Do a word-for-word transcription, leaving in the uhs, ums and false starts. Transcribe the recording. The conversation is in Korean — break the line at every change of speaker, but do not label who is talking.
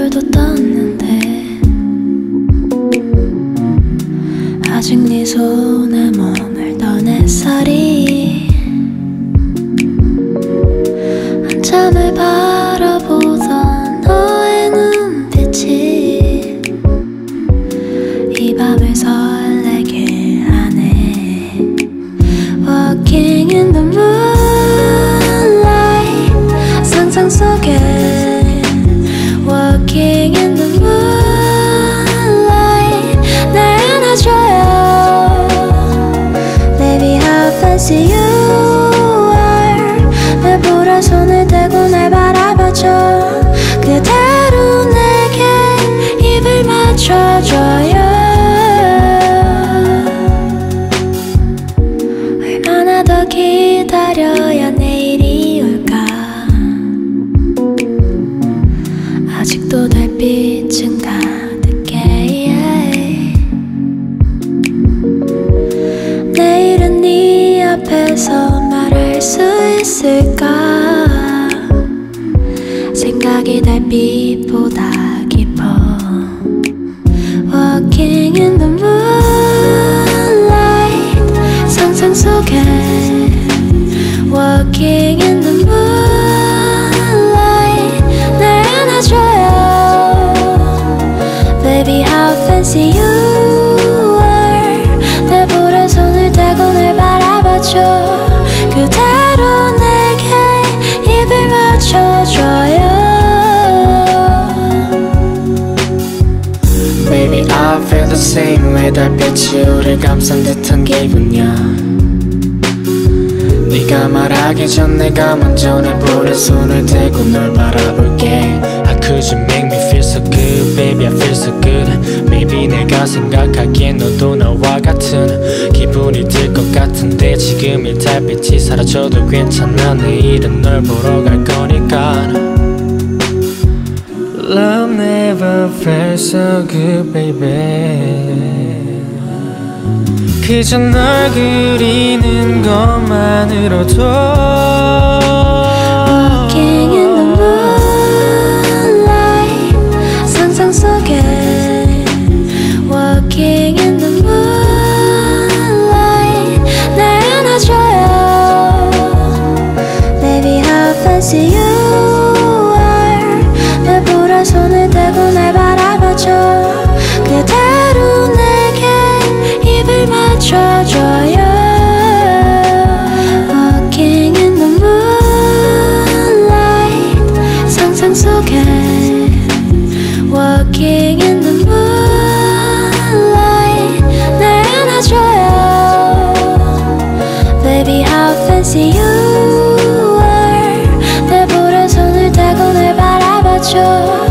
불도 떴는데 아직 네 손에 몸을 던 햇살이 한참을 바라보던 너의 눈빛이 이 밤을 설레게 하네. Walking in the moonlight 상상 속에 Walking in the moonlight 날 안아줘요. Baby how fancy you are. 날 보라 손을 대고 날 바라봐줘. 그대로 내게 입을 맞춰줘요. 얼마나 더 기다려야 내일이 올까. 아직도 달빛은 가득해. yeah. 내일은 네 앞에서 말할 수 있을까. 생각이 달빛보다 깊어. Walking in the moonlight 상상 속에 Walking in the moonlight 날 안아줘요. Baby how fancy you are. 날 보라 손을 대고 날 바라봐줘. 그대로 내게 입을 맞춰줘요.
Baby I feel the same way. 달빛이 우릴 감싼 듯한 기분이야. 네가 말하기 전 내가 먼저 내 볼에 손을 대고 널 바라볼게. How could you make me feel so good baby I feel so good. Maybe 내가 생각하기엔 너도 나와 같은 기분이 들 것 같은데 지금 이 달빛이 사라져도 괜찮아. 내일은 널 보러 갈 거니까. Love never felt so good baby. 그저 널 그리는 것만으로도
Walking in the moonlight 상상 속에 Walking in the moonlight 날 안아줘요. Baby how fancy you are. 날 보라 손을 대고 날 바라봐줘. 그대로 내게 입을 맞춰줘요. Walking in the moonlight 상상 속에 Walking in the moonlight 날 안아줘요. Baby how fancy you are. 날 보라 손을 대고 날 바라봐줘.